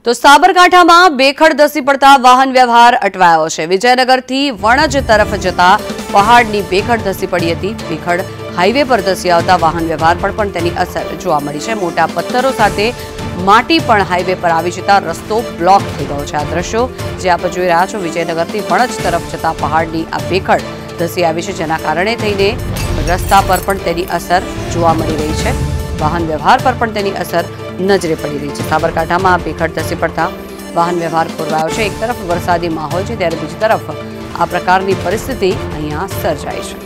તો સાબરકાંઠામાં બેખડ ધસી પડતા વાહન વ્યવહાર અટવાયો છે। વિજયનગરથી વણજ તરફ જતા પહાડની બેખડ ધસી પડી હતી। બેખડ હાઈવે પર ધસી આવતા વાહન વ્યવહાર પર પણ તેની અસર જોવા મળી છે। મોટા પથ્થરો સાથે માટી પણ હાઈવે પર આવી જતા રસ્તો બ્લોક થઈ ગયો છે। આ દ્રશ્યો જે આપ જોઈ રહ્યા છો, વિજયનગરથી વણજ તરફ જતા પહાડની આ બેખડ ધસી આવી છે, જેના કારણે થઈને રસ્તા પર પણ તેની અસર જોવા મળી રહી છે। વાહન વ્યવહાર પર પણ તેની અસર નજરે પડી રહી છે। સાબરકાંઠામાં બેખડ ધસી પડતા વાહન વ્યવહાર ખોરવાયો છે। એક તરફ વરસાદી માહોલ છે, ત્યારે બીજી તરફ આ પ્રકારની પરિસ્થિતિ અહીંયા સર્જાઈ છે।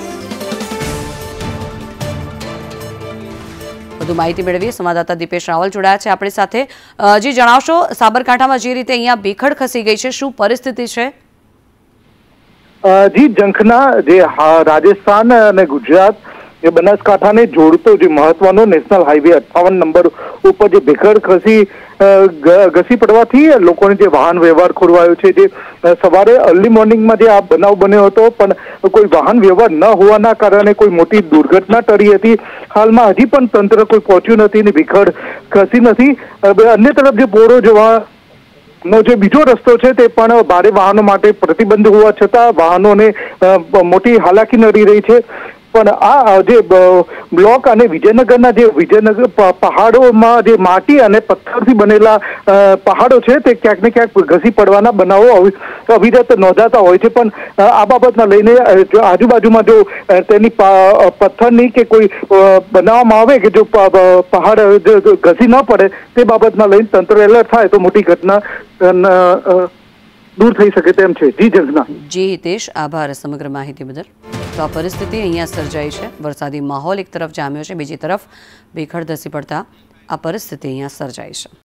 વધુ માહિતી મેળવીએ, સંવાદદાતા દીપેશ રાવલ જોડાયા છે આપણી સાથે। જી જણાવશો, સાબરકાંઠામાં જે રીતે અહીંયા બેખડ ખસી ગઈ છે, શું પરિસ્થિતિ છે? જી, જંખના જે રાજસ્થાન અને ગુજરાત એ બનાસકાંઠાને જોડતો જે મહત્વનો નેશનલ હાઈવે 58 નંબર ઉપર જે બેખડ ઘસી પડવાથી લોકોને જે વાહન વ્યવહાર ખોરવાયો છે। જે સવારે અર્લી મોર્નિંગમાં જે આ બનાવ બન્યો હતો, પણ કોઈ વાહન વ્યવહાર ન હોવાના કારણે કોઈ મોટી દુર્ઘટના ટળી હતી। હાલમાં હજી પણ તંત્ર કોઈ પહોંચ્યું નથી અને બેખડ ખસી નથી। અન્ય તરફ જે બોરો જવાનો જે બીજો રસ્તો છે તે પણ ભારે વાહનો માટે પ્રતિબંધ હોવા છતાં વાહનોને મોટી હાલાકી નડી રહી છે। પણ આ જે બ્લોક અને વિજયનગર પહાડોમાં જે માટી અને પથ્થરથી બનેલા પહાડો છે તે ક્યાંક ને ક્યાંક ઘસી પડવાના બનાવો અવિરત નોંધાતા હોય છે। પણ આ બાબતના લઈને આજુબાજુમાં જો તેની પથ્થરની કે કોઈ બનાવવામાં આવે કે જો પહાડ ઘસી ન પડે તે બાબતના લઈને તંત્ર એલર્ટ થાય તો મોટી ઘટના દૂર થઈ શકે તેમ છે। જી જંગના। જી હિતેશ, આભાર સમગ્ર માહિતી બદલ। તો આ પરિસ્થિતિ અહીંયા સર્જાઈ છે। વરસાદી માહોલ એક તરફ જામ્યો છે, બીજી તરફ બેખડ ધસી પડતા આ પરિસ્થિતિ અહીંયા સર્જાઈ છે।